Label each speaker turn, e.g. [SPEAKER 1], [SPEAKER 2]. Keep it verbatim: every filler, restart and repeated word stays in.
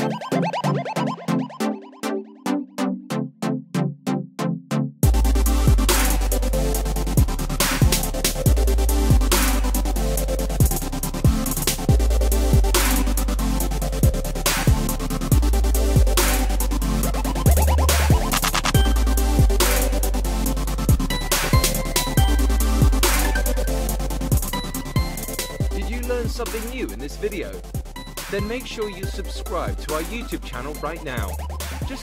[SPEAKER 1] Learn something new in this video? Then make sure you subscribe to our YouTube channel right now.